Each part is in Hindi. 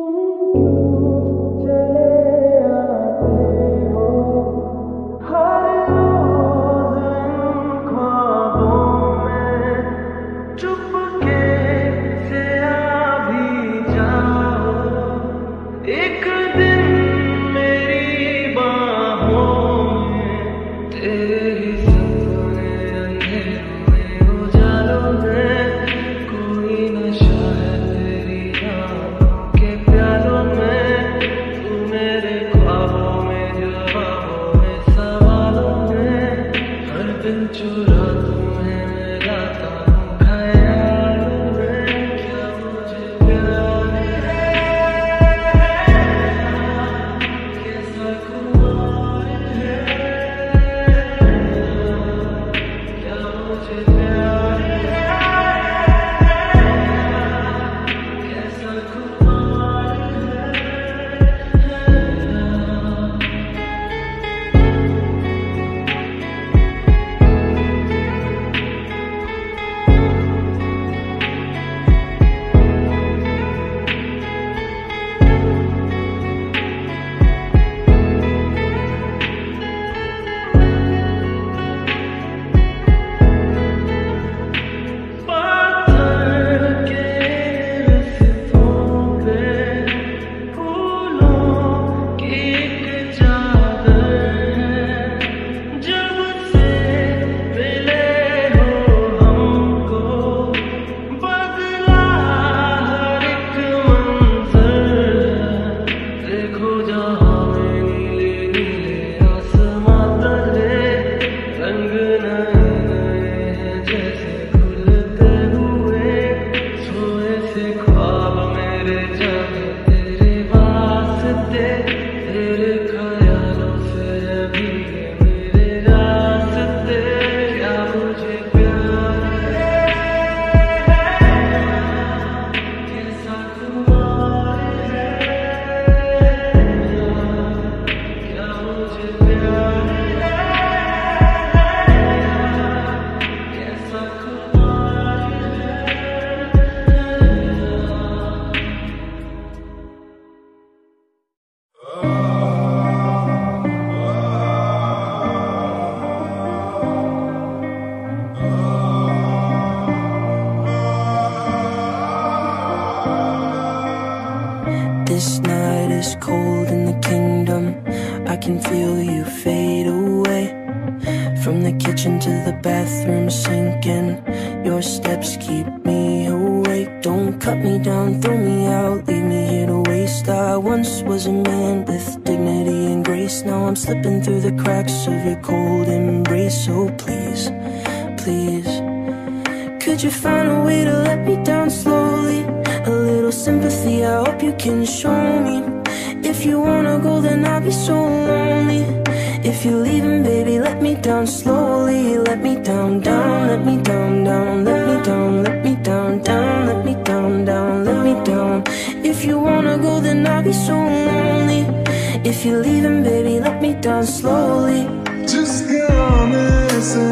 This night is cold in the kingdom. I can feel you fade away. From the kitchen to the bathroom sinking, your steps keep me awake. Don't cut me down, throw me out, leave me here to waste. I once was a man with dignity and grace. Now I'm slipping through the cracks of your cold embrace. So please, please, could you find a way to let me down slowly? A little sympathy, I hope you can show me. If you wanna go, then I'll be so lonely. If you're leaving, baby, let me down slowly. Let me down, down, let me down, down. Let me down, let me down, down. Let me down, down, let me down. If you wanna go, then I'll be so lonely. If you're leaving, baby, let me down slowly. जिसके आने से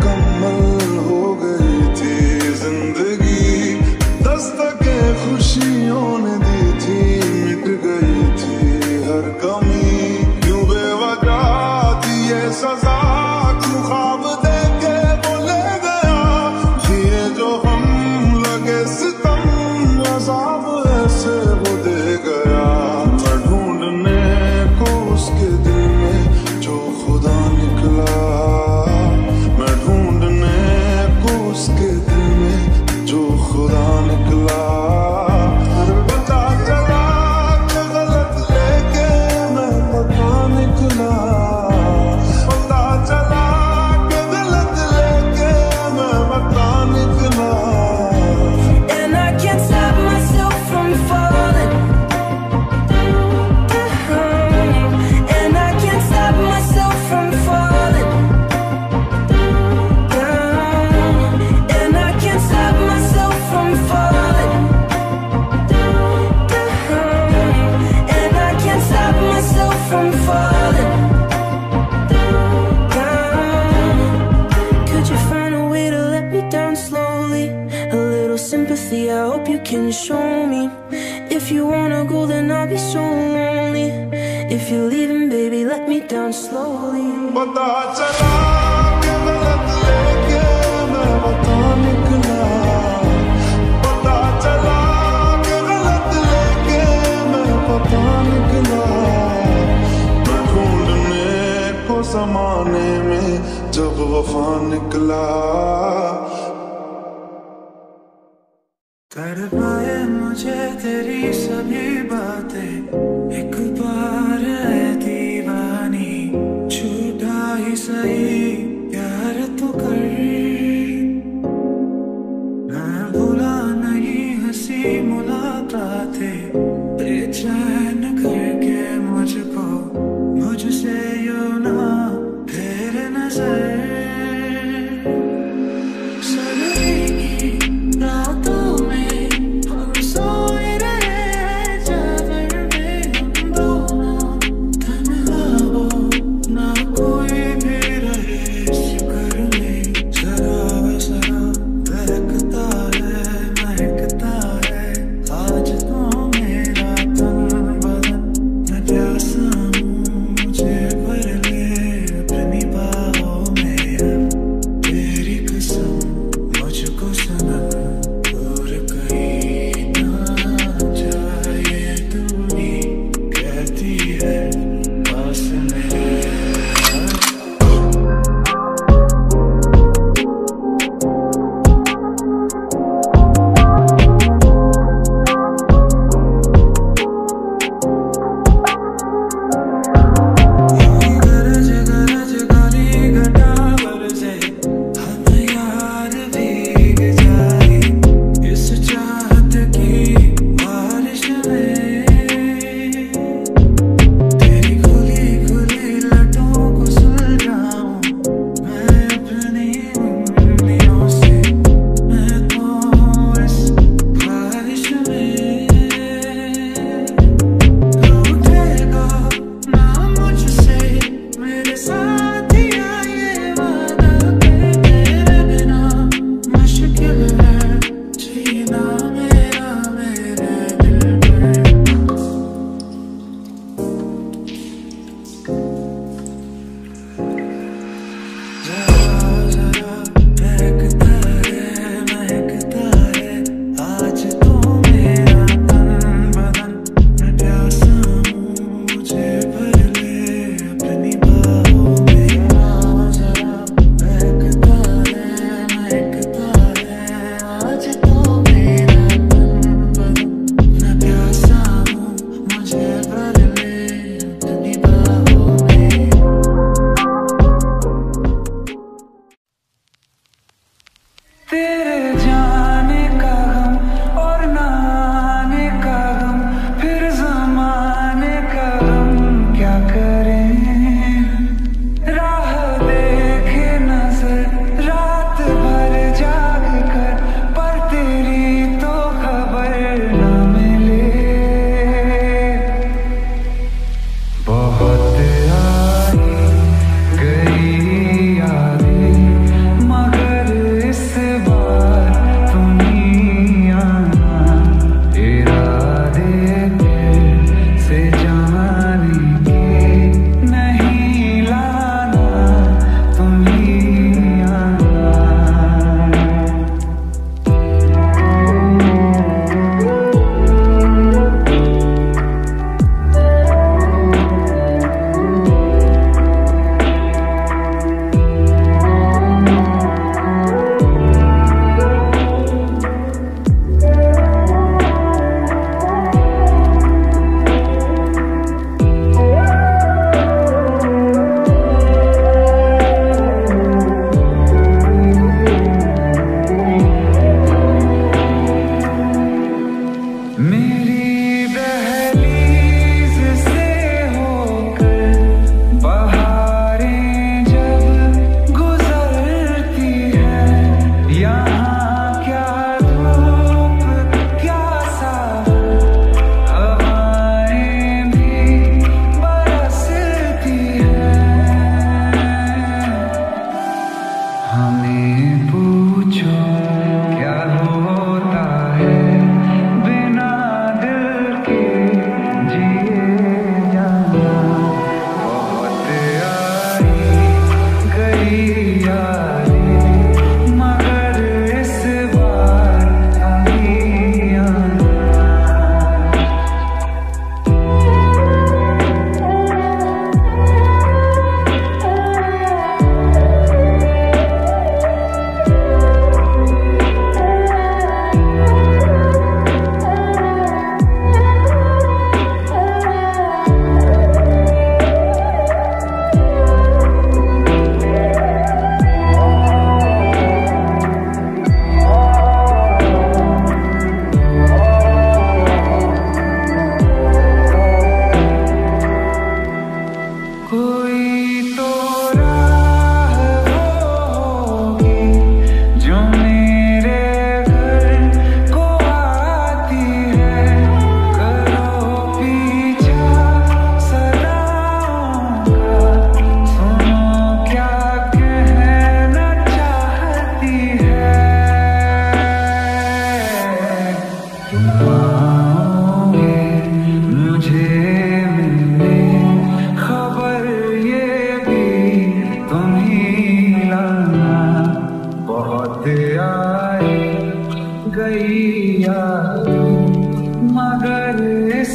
मुकम्मल हो गई थी जिंदगी, दस्तके खुशियों ने दी थी, मिट गई थी हर कमी। यूं बेवजह थी ये सजा, क्यों ख्वाब देके वो ले गया। जिए जो हम लगे सितम, अज़ाब ऐसे वो दे गया। मैं ढूंढने को उसके दिल में जो खुदा निकला, मैं ढूंढने को उसके दिल में जो खुदा निकला। पता चला कि गलत लेके मैं पता निकला। पता चला कि गलत लेके मैं पता निकला। And I can't stop myself from falling down. And I can't stop myself from falling down. And I can't stop myself from falling down. And I can't stop myself from falling down. Could you find a way to let me down slowly? A little sympathy, I hope you can show me. If you wanna go, then I'll be so lonely. If you're leaving, baby, let me down slowly. पता चला कि गलत लेके मैं पता निकला, पता चला कि गलत लेके मैं पता निकला। मैं ढूंढने को ज़माने में जब वफा निकला। तड़पाए मुझे तेरी सभी बातें, एक बार है दीवानी, झूठा ही सही प्यार तो कर। मैं भूला नहीं हंसी मुलाकातें, बेचैन करके मुझको मुझसे यूं ना फेर नजर। सर्दी की रातों में हम सोए रहे चादर में, हम दोनों तन्हा हो ना कोई भी रहे इस घर में। जरा जरा महकता है आज तो मेरा तन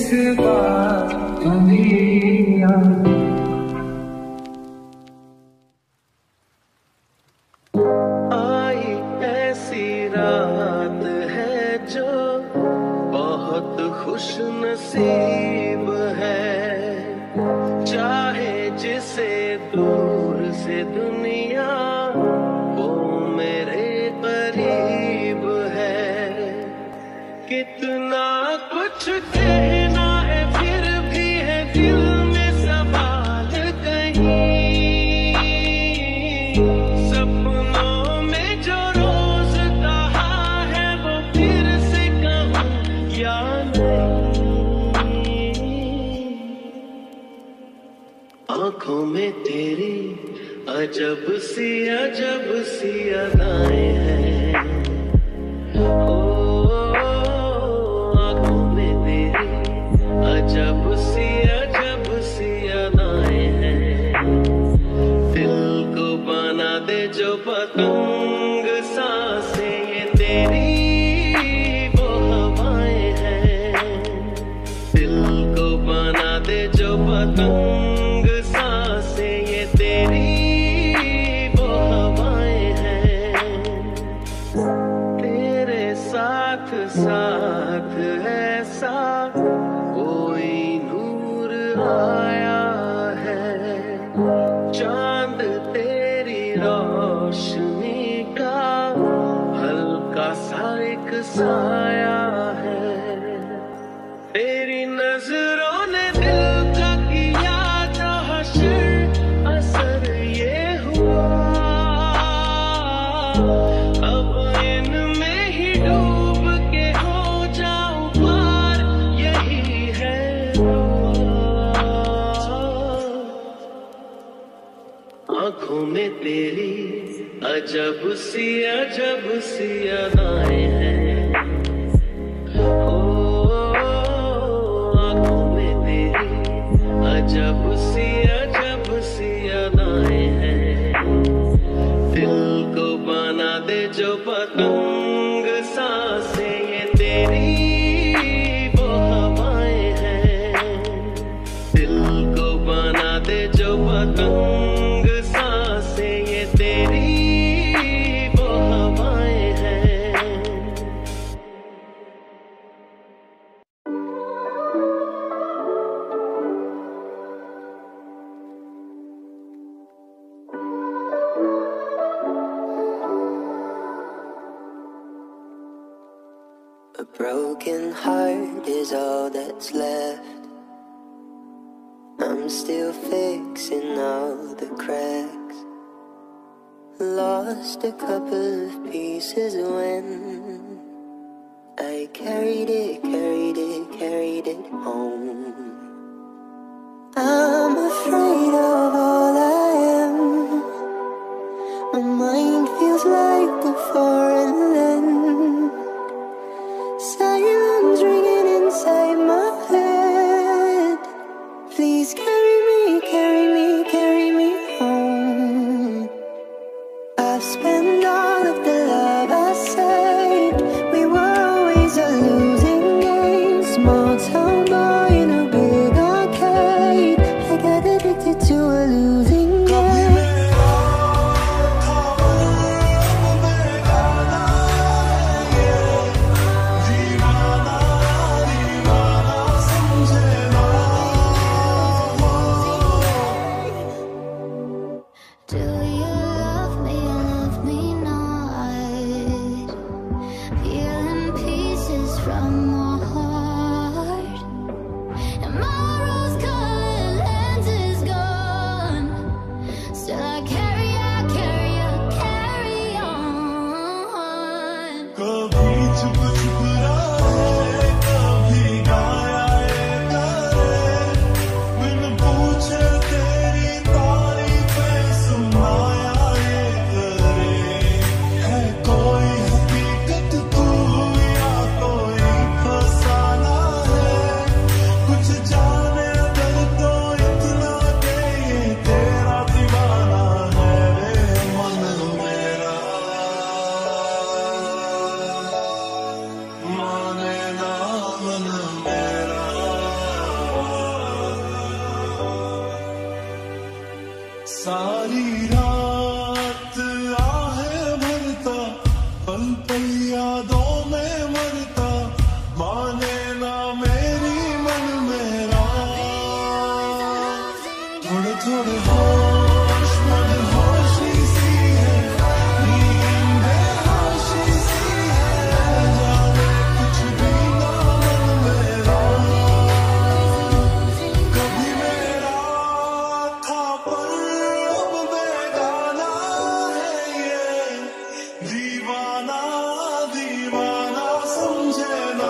इस बार दुनिया आई ऐसी रात है जो बहुत खुश नसीब है, चाहे जिसे दूर से दुनिया वो मेरे करीब है। कितना कुछ कहना है फिर भी है दिल में सवाल कहीं, सपनों में जो रोज कहा है वो फिर से कहूं या नहीं। आंखों में तेरी अजब सी अदाएं हैं, आंखों में तेरी अजब सी अदाएं हैं। दिल को बना दे जो पतंग, सांसें ये तेरी वो हवाएं हैं। दिल को बना दे जो पतंग, सांसें ये तेरी वो हवाएं हैं। तेरे साथ साथ ऐसा कोई नूर आया है, चांद तेरी रोशनी का हल्का सा एक साया है। तेरी नजरों ने दिल का किया जो हश्र, असर ये हुआ अब इनमें ही डूब के हो जाऊं पार, यही है दुआ। आंखों में तेरी अजब सी अदाएं हैं, आंखों में तेरी अजब सी अदाएं हैं। दिल को बना दे जो पतंग, सांसें ये तेरी वो हवाएं हैं। दिल को बना दे जो पतंग, सांसें ये तेरी वो हवाएं हैं। A broken heart is all that's left. I'm still fixing all the cracks. Lost a couple of pieces when I carried it home. I'm afraid of all I am. My mind feels like a foreign land. Silence ringing inside my head. Please carry me home. I've spent all of the love I saved. We were always a losing game. Small town सारी रात आहे भरता, पल पल यादों में मरता, माने ना मेरी मन मेरा। थोड़े थोड़े होश मदहोशी सी है, नींद बेहोशी सी है, जाने कुछ भी ना मन मेरा। कभी मेरा था पर अब बेगाना है ये, दीवाना दीवाना समझे ना।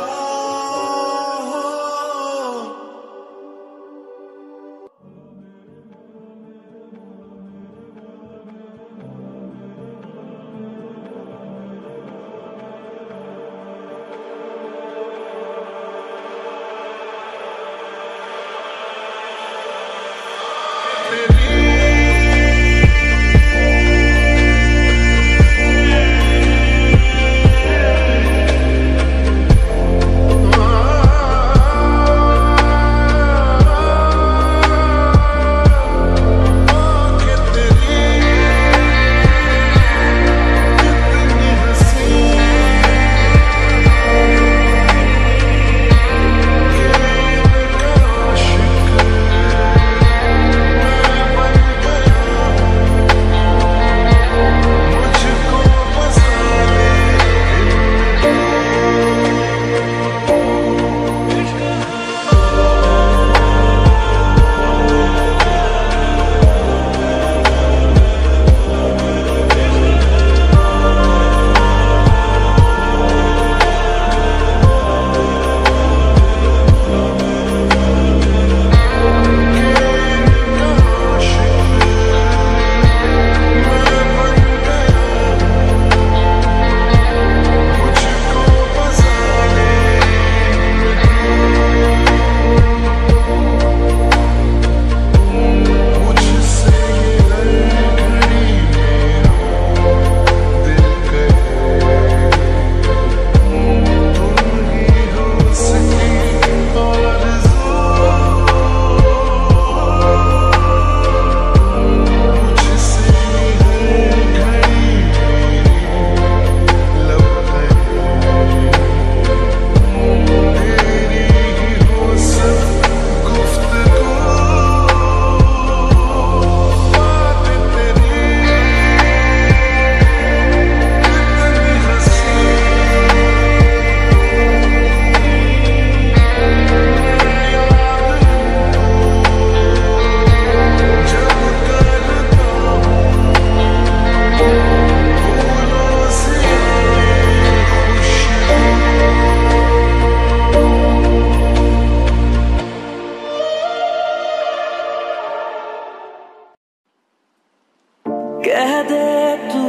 कह दे तू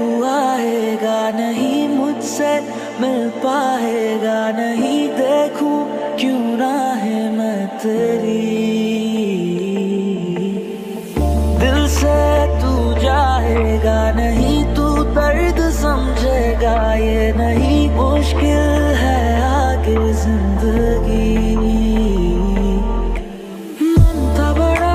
आएगा नहीं, मुझसे मिल पाएगा नहीं, देखूं क्यों ना है मैं तेरी। दिल से तू जाएगा नहीं, तू दर्द समझेगा ये नहीं, मुश्किल है आगे जिंदगी। मन था बड़ा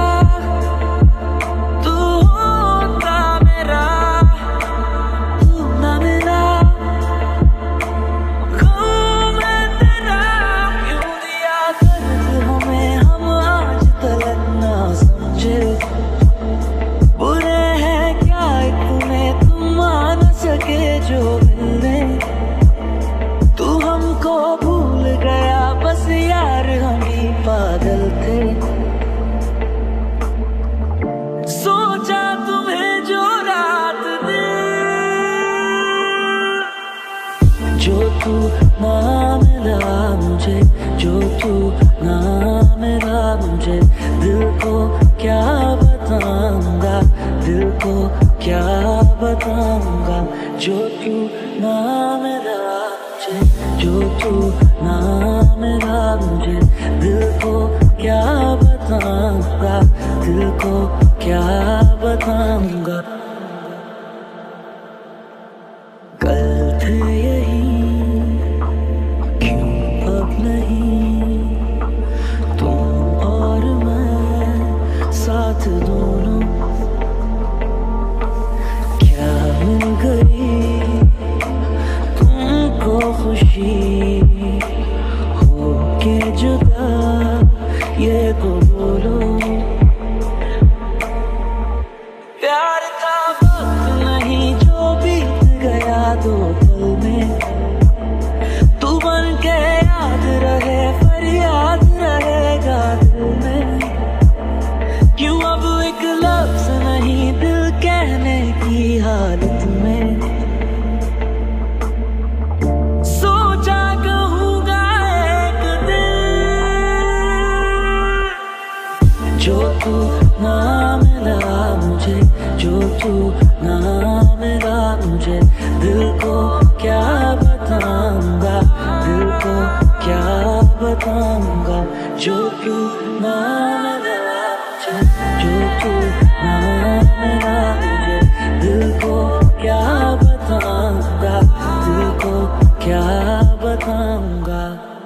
जो तू ना मिला मुझे, जो तू ना मिला मुझे, दिल को क्या बताऊंगा, दिल को क्या बताऊंगा। जो तू ना मिला मुझे, जो तू ना मिला मुझे, दिल को क्या बताऊंगा, दिल को क्या बताऊंगा। कल थे यही ये तो बोलो। प्यार का वक्त नहीं जो बीत गया दो पल में, तू बन के याद रहे फरियाद रहेगा दिल में। क्यों अब एक लफ्ज नहीं दिल कहने की हालत में, सोचा कहूँगा एक दिन। जो तू ना मिला मुझे, जो तू ना मिला मुझे, दिल को क्या बताऊंगा, दिल को क्या बताऊंगा। जो तू ना मिला मुझे, जो तू ना मिला मुझे, दिल को क्या बताऊंगा, दिल को क्या बताऊंगा।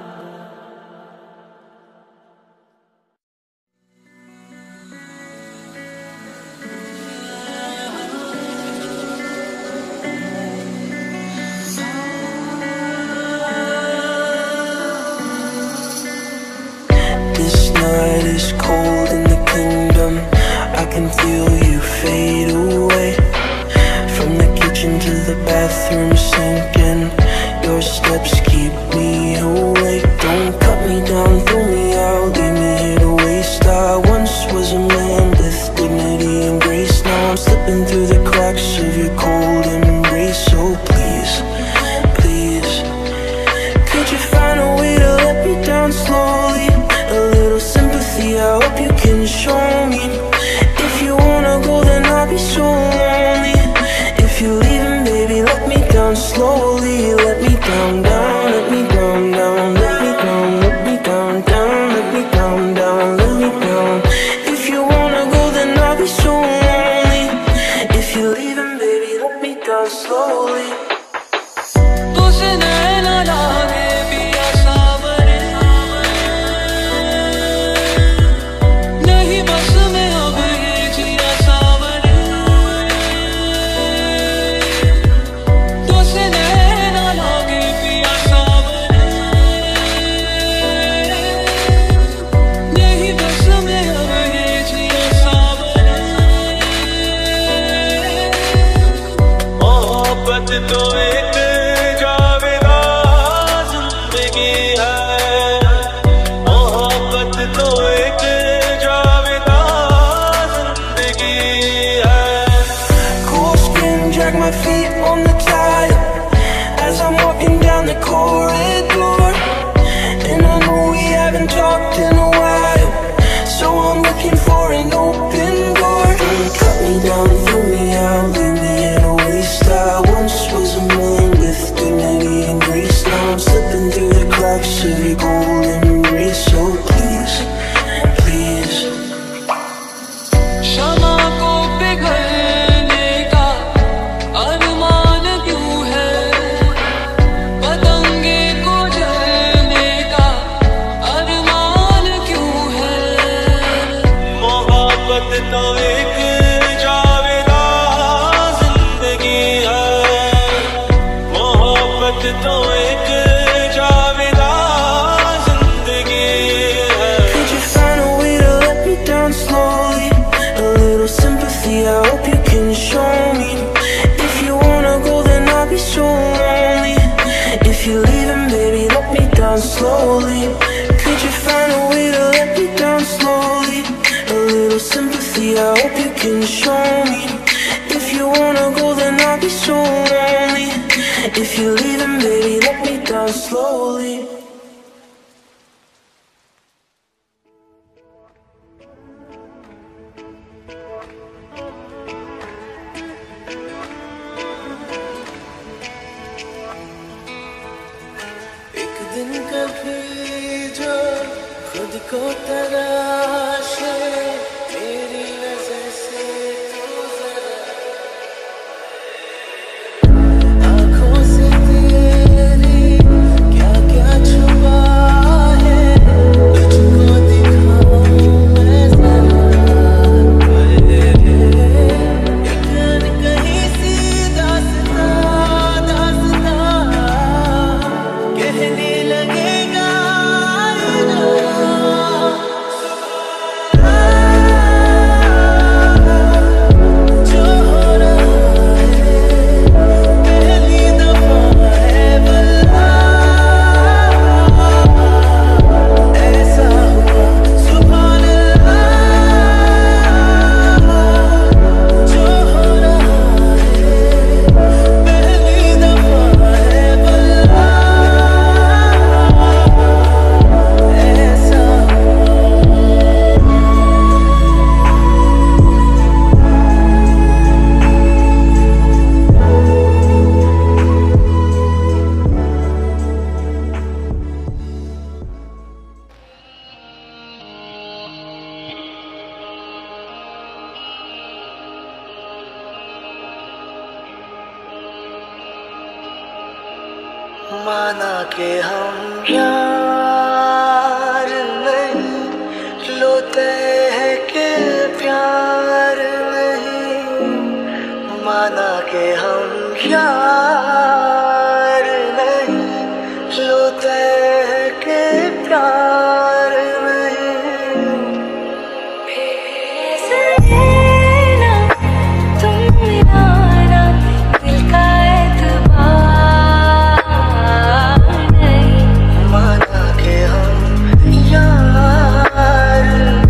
Night is cold in the kingdom. I can feel you fade away. From the kitchen to the bathroom sinking, your steps keep me awake. Don't cut me down, throw me out, leave me here to waste. I once was a man with dignity and grace. Now I'm slipping through the cracks of your cold embrace. So please, please, could you find a way to let me down slowly? A little sympathy, I hope you can show me. If you wanna go, then I'll be so lonely. If you're leaving, baby, let me down slowly. Let me down, down, let me down, down, let me down, let me down, down, let me down, down, let me down. If you wanna go, then I'll be so lonely. If you're leaving, baby, let me down slowly. तो एक जावेदा जिंदगी है, मोहब्बत तो एक जावेदा जिंदगी है। Cool skin, drag my feet on the tile as I'm walking down the corridor. And I know we haven't talked in a while, so I'm looking for an open door. Don't cut me down, throw me out, leave me in a waste. I once was a man with dignity and grace. Now I'm slipping through the cracks of your golden embrace. So please, please, क्षमा को पिघलने का अरमान क्यों है, पतंगे को जलने का अरमान क्यों है। मोहब्बत तो एक जावेदा जिंदगी है, मोहब्बत तो एक जावेदा जिंदगी है। could you find a way to let me down slowly? A little sympathy, I hope you can show me. If you wanna go, then I'll be so lonely. If you're leaving, baby, let me down slowly. Could you find a way to let me down slowly? A little sympathy, I hope you can show me. If you wanna go, then I'll be so lonely. If you're leaving, baby, let me down slowly. एक दिन कभी जो खुद को तराशे, मेरी नजर से तू जरा आँखों से तेरी क्या क्या छुपा है, तुझको दिखाऊं मैं जरा। एक कहीं सी दास्तां दास्तां कहने लगेगा आईना। माना के हम यार नहीं, लोते हैं कि प्यार नहीं। माना के हम यार नहीं, लोते हैं कि प्यार नहीं। तुम मिलाना दिल का एतबार नहीं। माना के हम यार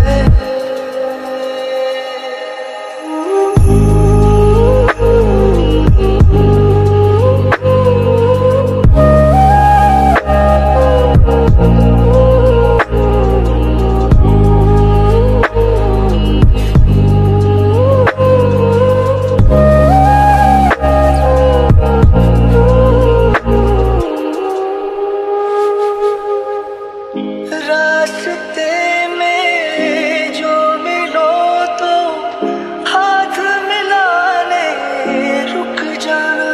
रास्ते में जो मिलो तो हाथ मिलाने रुक जाना।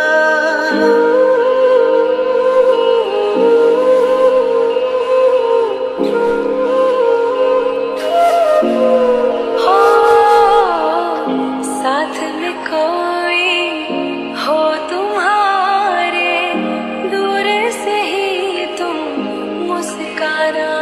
हो साथ में कोई हो तुम्हारे, दूर से ही तुम मुस्काना।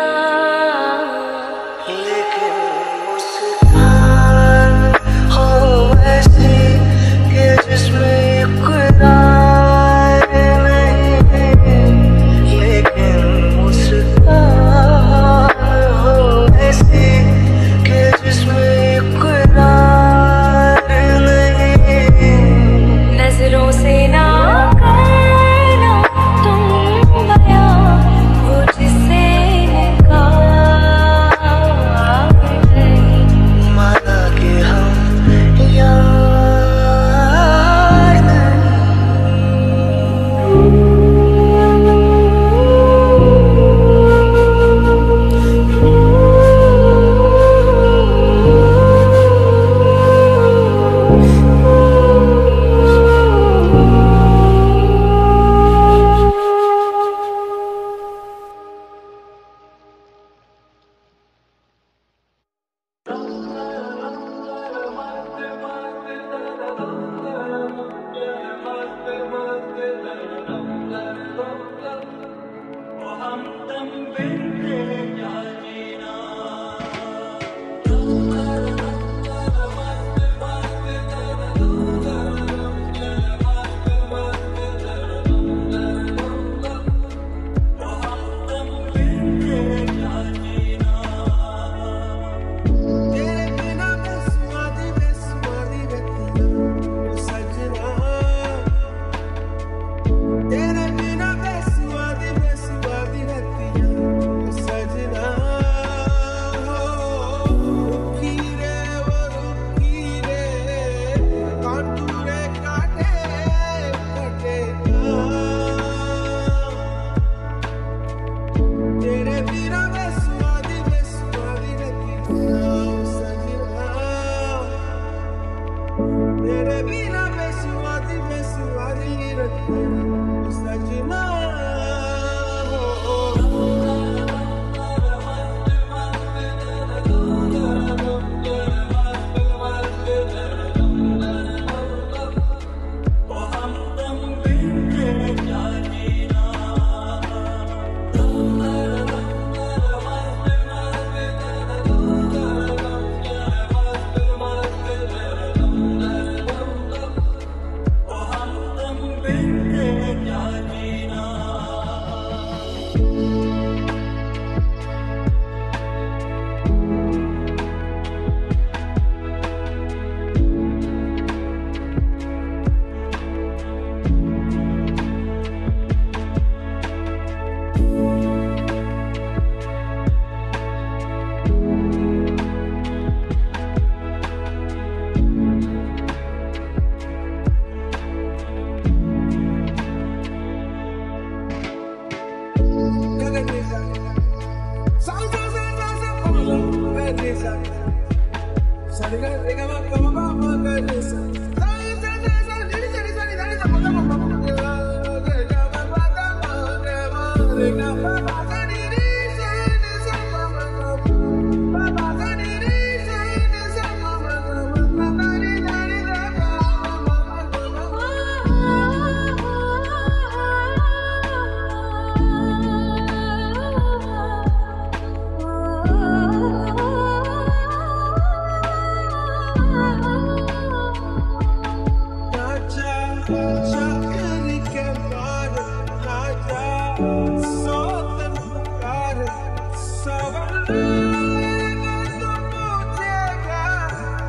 लेकिन मुस्कान हो ऐसी कि जिसमें इक़रार नहीं। लेकिन मुस्कान हो ऐसी कि जिसमें इक़रार नहीं। नजरों से ना करना तुम बयां, वो जिसे निकाल नहीं। माना कि हम यार नहीं।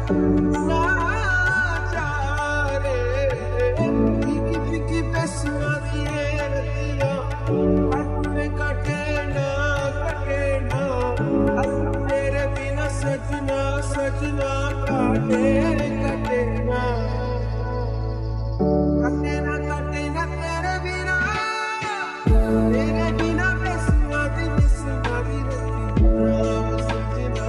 ना चारे फीकी फीकी पैसवा दिए रतिया कटे ना तेरे बिना सजना सजना काटे कटे ना तेरे बिना पैसवा दी बिसवा दी रतिया सजना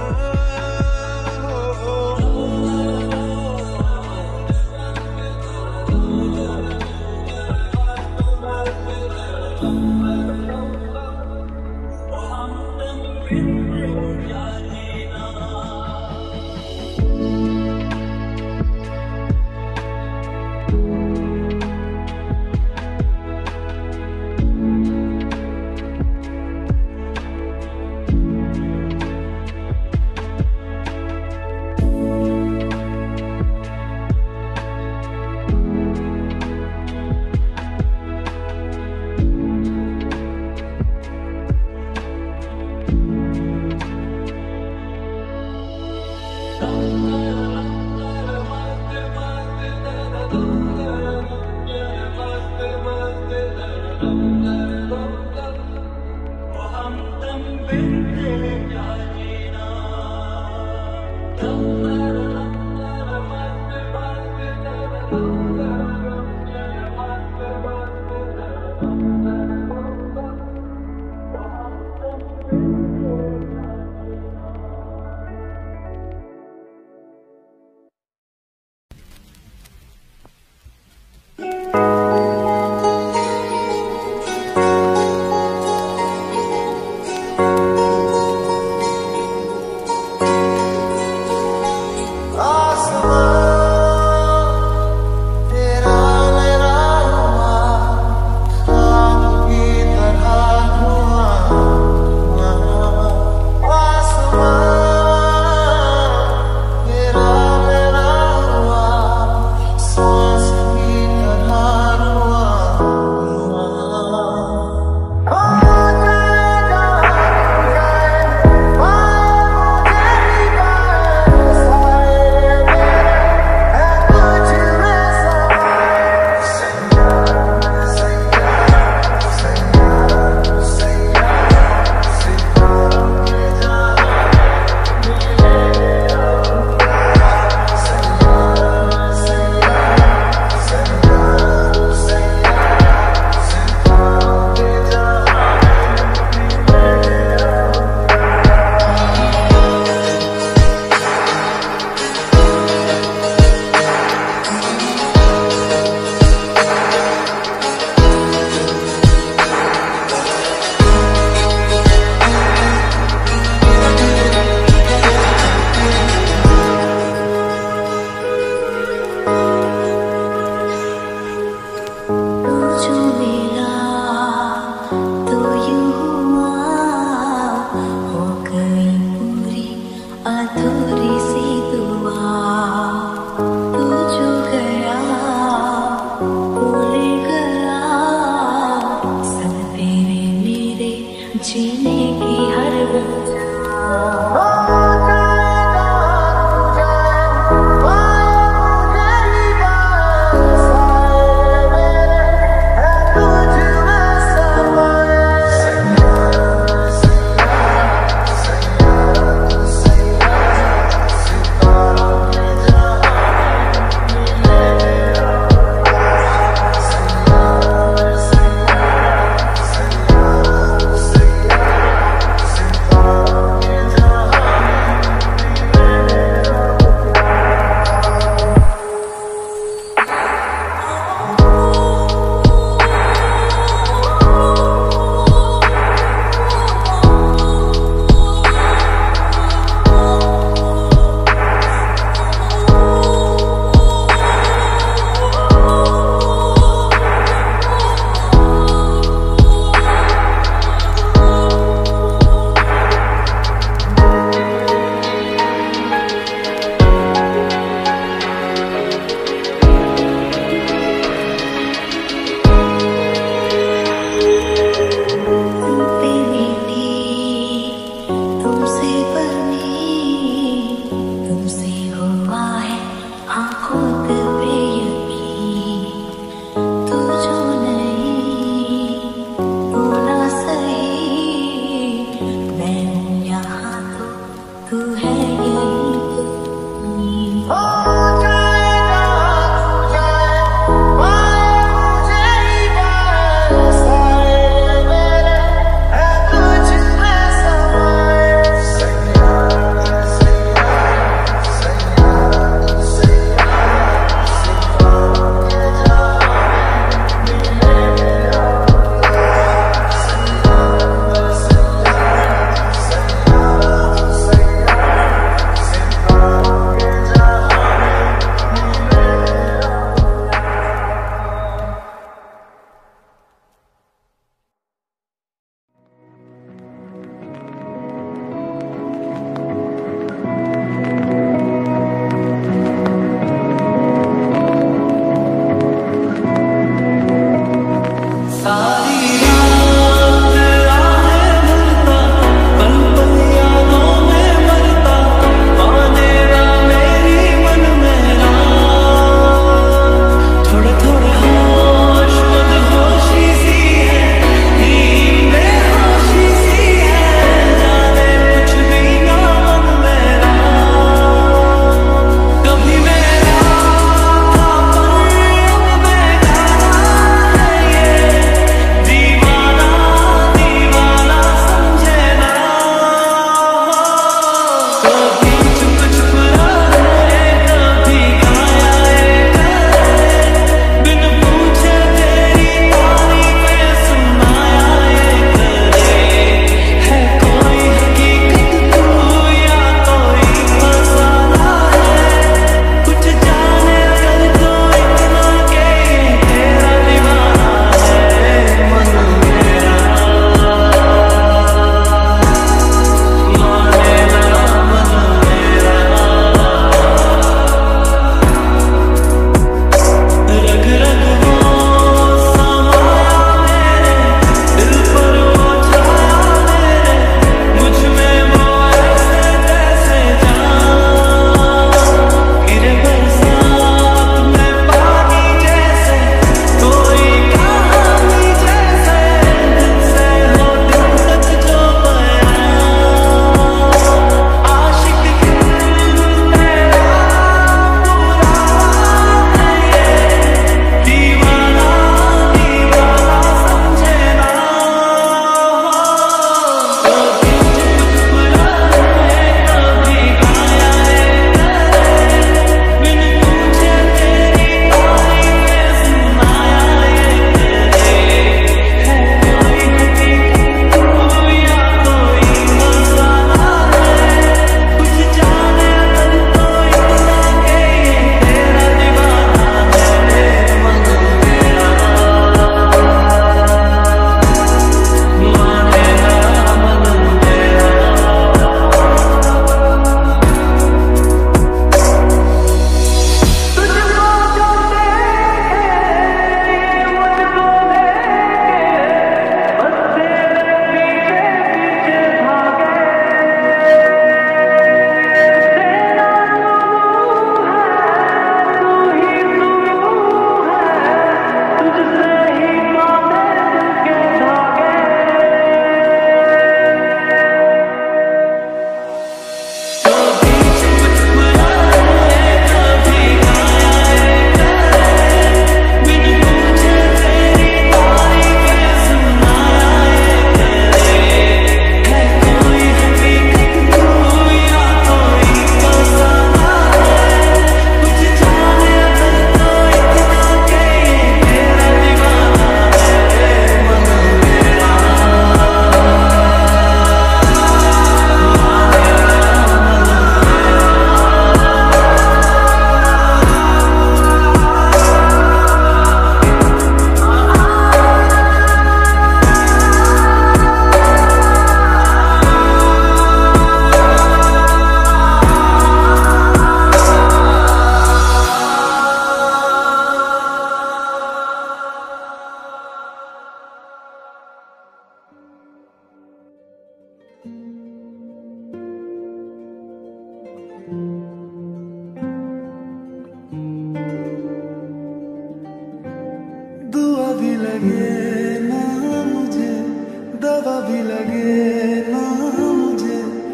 दवा भी लगे ना मुझे, जब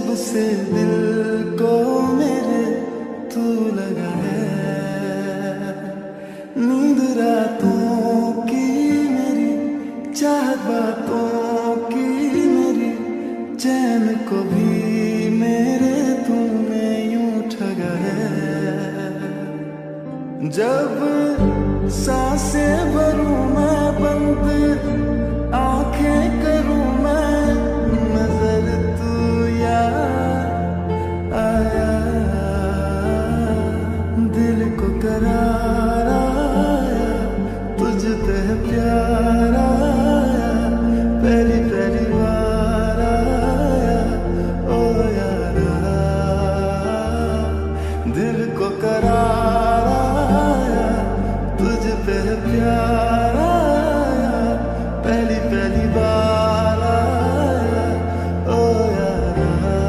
जब से दिल को मेरे तू लगा है, नींद रातों की मेरी, चाहत बातों की मेरी, चैन को भी मेरे तूने यूं ठगा है। जब सांसें भरूं मैं बंद, आंखें करूं मैं नजर, तू याद आया, दिल को करार आया, तुझ पे प्यार आया, पहली पहली बार आया, ओ यारा, दिल को करार आया, तुझ पे प्यार आया, पहली पहली बार आया, ओ यारा।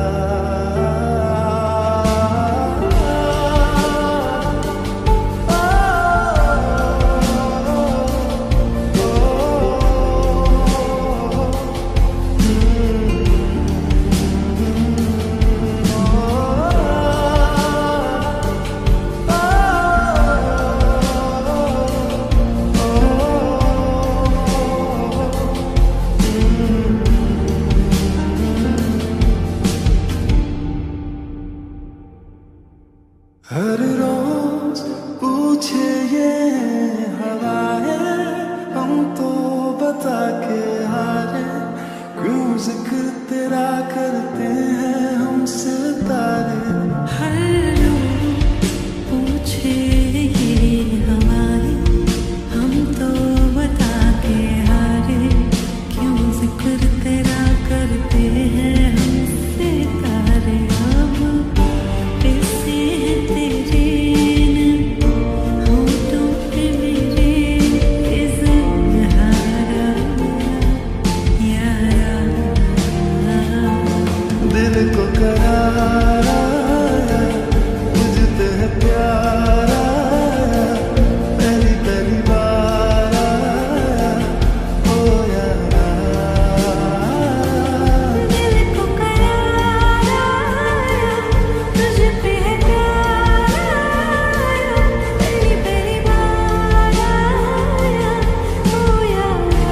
हर रोज पूछे ये हवाएं, हम तो बता के हारे, क्यों जिक्र तेरा करते हैं हम सितारे। हर रोज पूछे ये हवाएं, हम तो बता के हारे, क्यों जिक्र तेरा करते हैं हम सितारे। अब कैसे तेरे होठों पे मेरे इज़हारा यारा, दिल को करार आया, तुझ पे प्यार आया, पहली पहली बार आया, ओ यारा, दिल को करार आया, तुझ पे प्यार आया, पहली पहली बार आया, ओ यारा।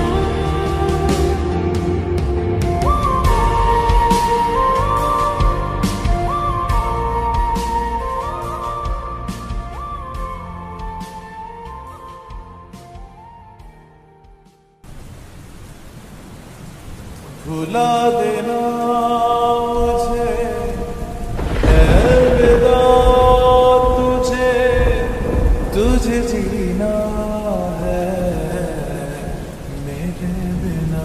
भुला देना मुझे, अलविदा तुझे, तुझे जीना है मेरे बिना।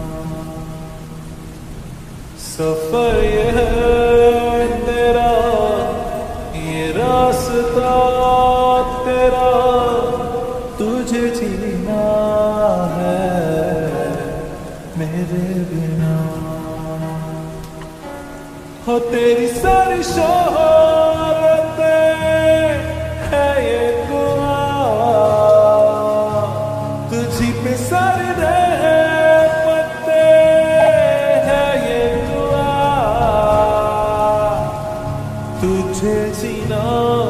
सफर ये है तेरा, ये रास्ता तेरा, तुझे जीना है मेरे बिना। हो तेरी सारी शोहरतें है ये दुआ, तुझी पे सारे रहमतें है ये दुआ, तुझे जीना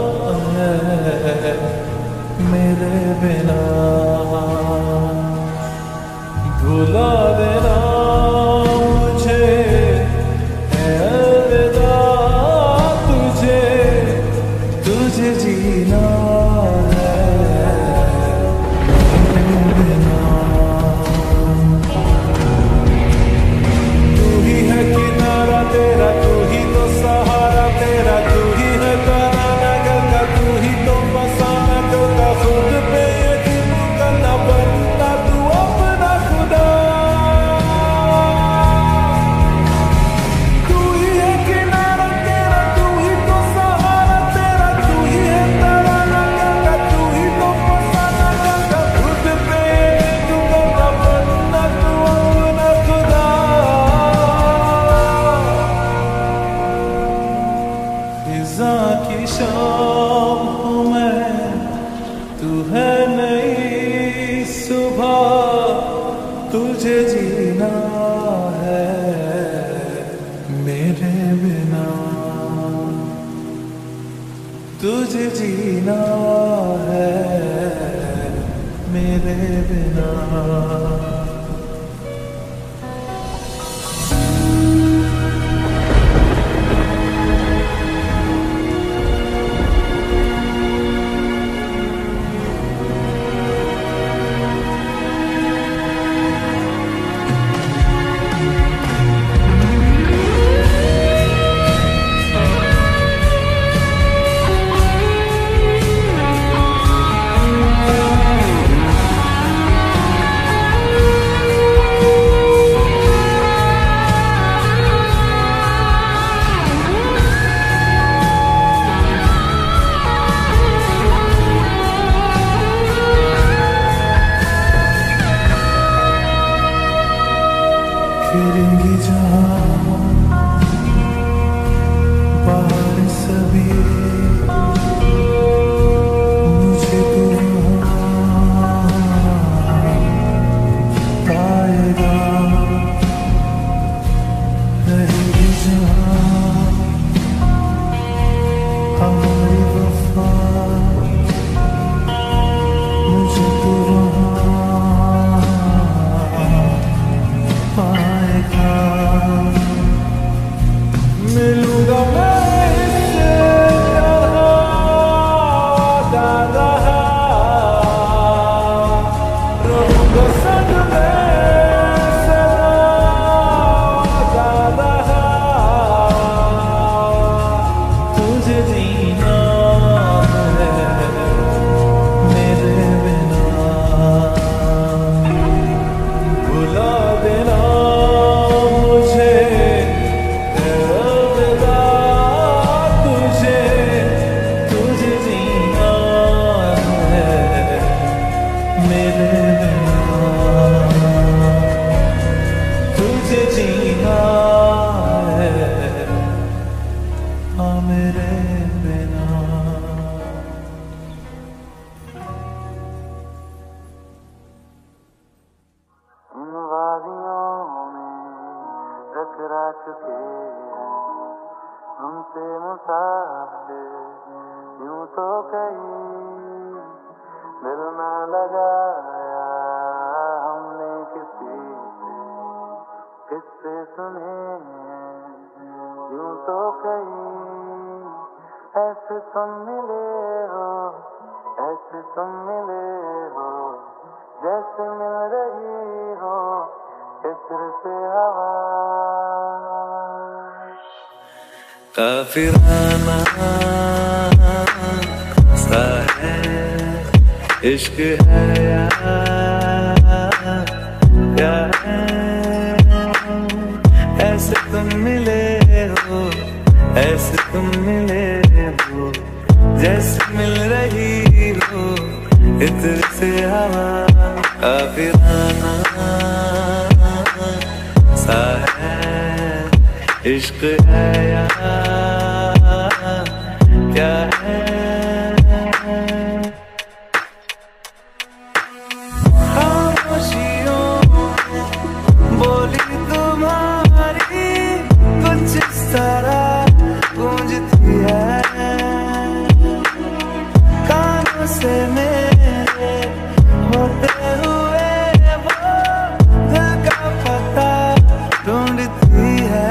है मेरे बिना। भुला देना मुझे, है अलविदा तुझे, तुझे जीना है मेरे बिना। तू ही है किनारा तेरा, तू ही तो सहारा तेरा, तू ही है कराना गंगा, तू ही तो बसाना करता, खुद पे यकीन करना बनता तू अपना खुदा। तू ही है किनारा तेरा, तू ही तो सहारा तेरा, तू ही है कराना गंगा, तू ही तो बसाना गंगा, खुद पे यकीन करना बनता तू अपना खुदा। फिजा की शाम हूँ मैं, तू है नई सुबह, तुझे जीना है मेरे बिना। तुझे जीना है मेरे बिना। फिरेंगी जहाँ बाहर सभी मुझे तो पाएगा। रहेगी जहाँ हमारी वफा मुझे तो मिलूंगा मैं इससे ज्यादा, रहूंगा संग में सदा ज्यादा। तुझे जीना है मेरे बिना, भुला देना मुझे टकरा चुके हमसे मुसाफिर, यूं तो कहीं दिल ना लगाया हमने किसी से, किससे सुने यूं तो कहीं ऐसे तुम मिले हो, ऐसे तुम मिले हो जैसे मिल रही हो इत्र से हवा। काफिराना सा है इश्क है या क्या है, ऐसे तुम मिले हो, ऐसे तुम मिले हो जैसे मिल रही हो इत्र से हवा। काफिराना सा है इश्क है या क्या है, खामोशियों बोली तुम्हारी कुछ इस तरह गूंजती है, कानों से मेरे होते हुए वो दिल का पता ढूंढती है।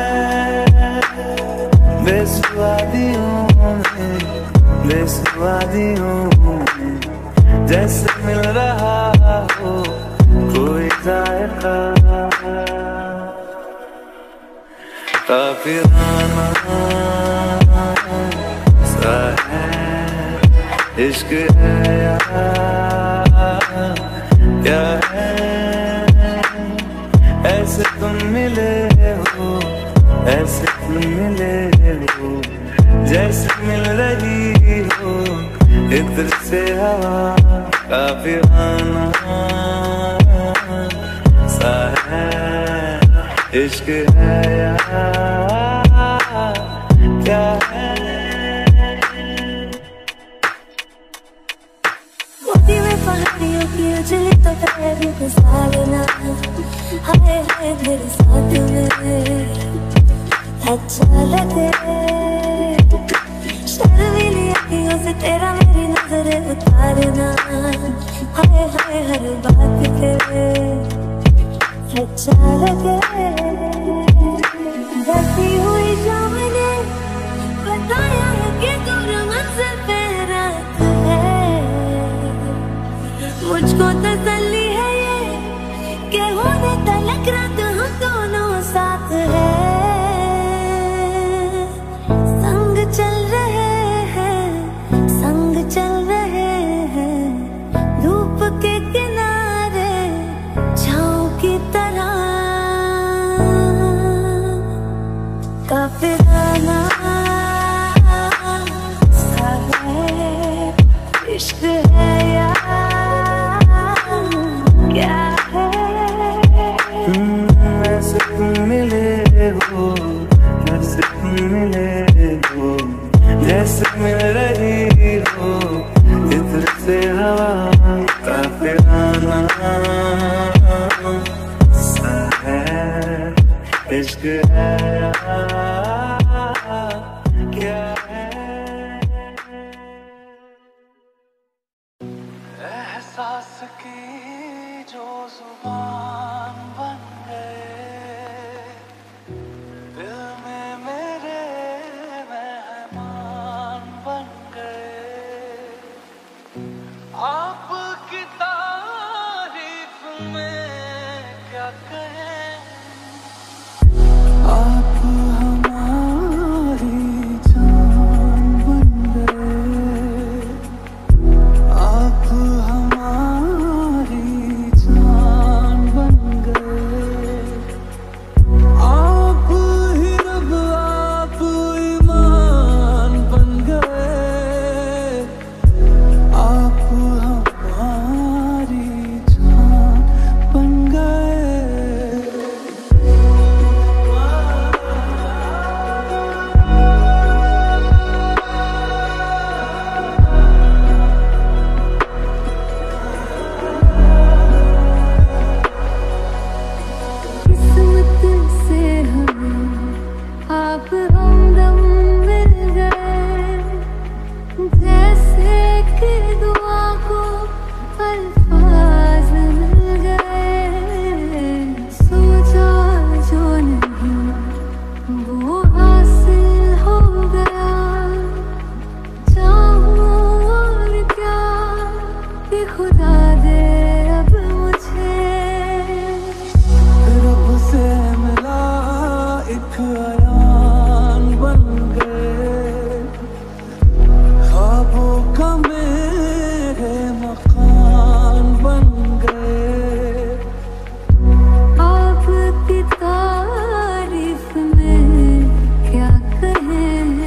बेसुवादियों में जैसे मिल रहा हो कोई जायका। काफिराना सा है इश्क है या क्या है, ऐसे तुम मिले हो, ऐसे तुम मिले हो जैसे मिल रही हो इत्र से हवा। काफिराना सा है इश्क है या क्या है। मोती में पहाड़ियों की उजली तो पैर गुजारना, हाय हाय मेरे साथ में अच्छा लगे शर्मीली हर बात करे अच्छा लगे बसी हुई शाम ने बताया है कि दूर मंजिल पे रात है मुझको तसल्ली है ये कि होने तलक रात हम दोनों साथ है संग चल रहे हैं धूप के किनारे छाँव की तरह काफिराना सा है इश्क है या क्या है ऐसे तुम मिले हो जैसे तुम मिले हो जैसे मिल रही हो इधर से हवा काफिराना सा है इश्क है क्या है एहसास की जो जुबान बन गए दिल में मेरे मेहमान बन गए आपकी तारीफ में क्या कहें आप हमारी जान बन गए आप हमारी जान बन गए आप ही रब आप ईमान बन गए आप हमारी जान बन गए किस्मत से हमें आप हमदम मिल गए जैसे कि दुआ को अल्फाज मिल गए सोचा जो नहीं वो हासिल हो गया चाहूं और क्या कि खुदा दे अब मुझे रब से मिला एक अयान बन गए ख्वाबों का मेरे मकान बन गए आपकी तारीफ में क्या कहें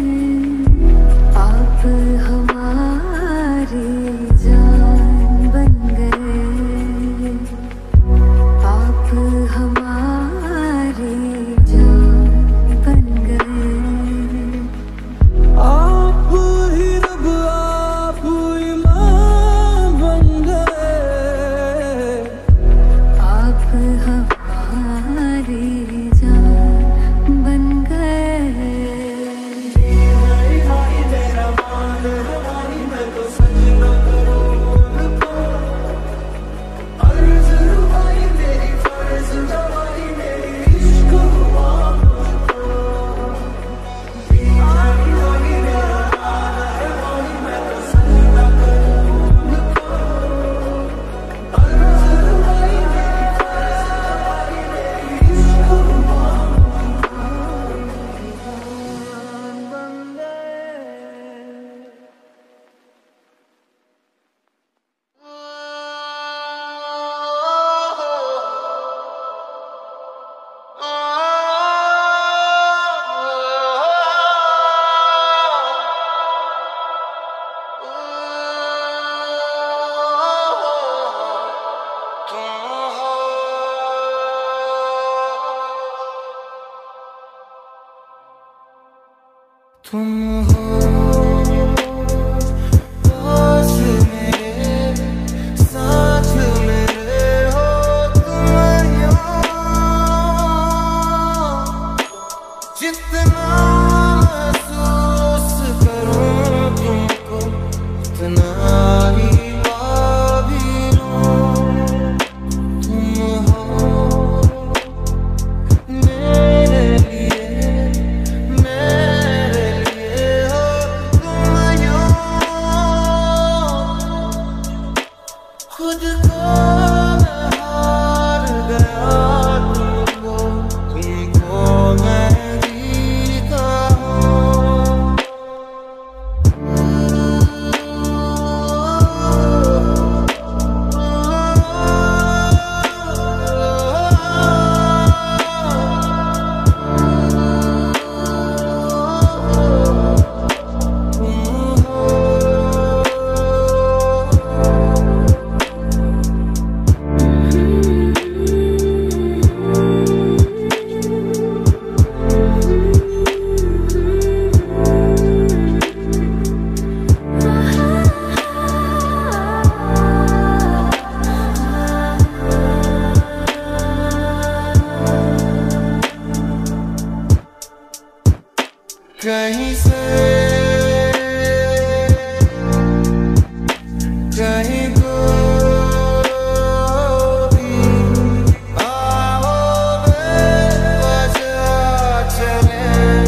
आप हमारी जान बन गए आप हमारी जान बन गए आप ही रब आप ईमान बन गए आप हमारी जान बन गए तुम हो पास मेरे साथ मेरे हो तुम यूं जितना महसूस करूं तुमको उतना ही पा भी लूं कहीं से कहीं को भी आओ बेवजह चले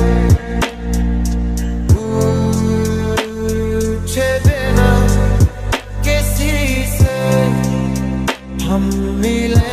पूछे बिना किसी से हम मिले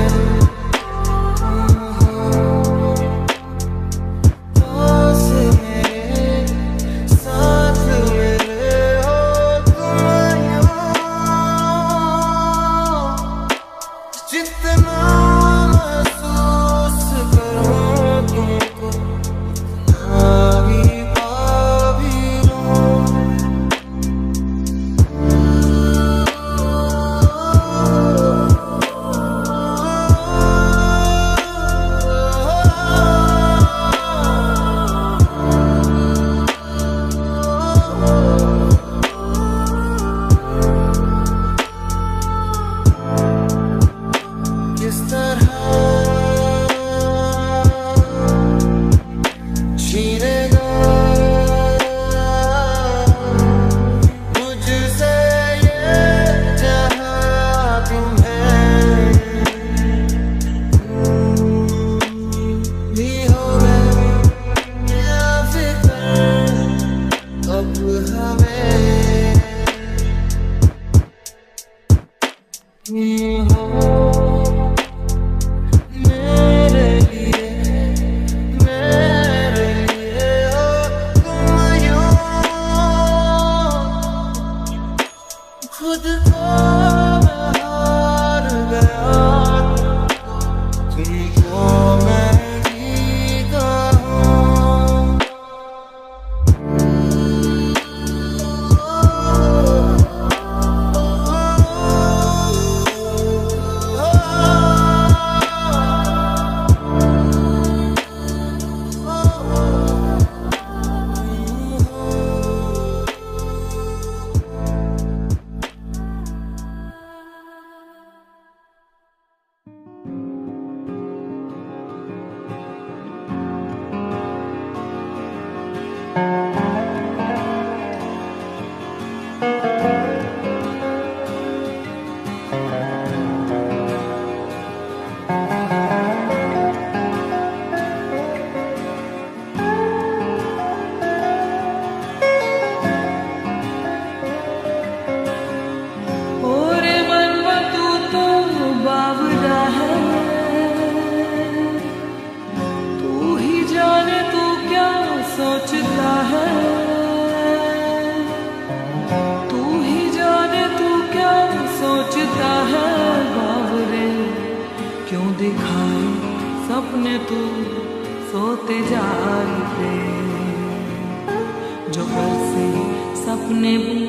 खुद को हार गया तुमको मैं भी कहूं सोचता है तू ही जाने तू क्या सोचता है बावरे क्यों दिखाए सपने तू सोते जाते जो कर से सपने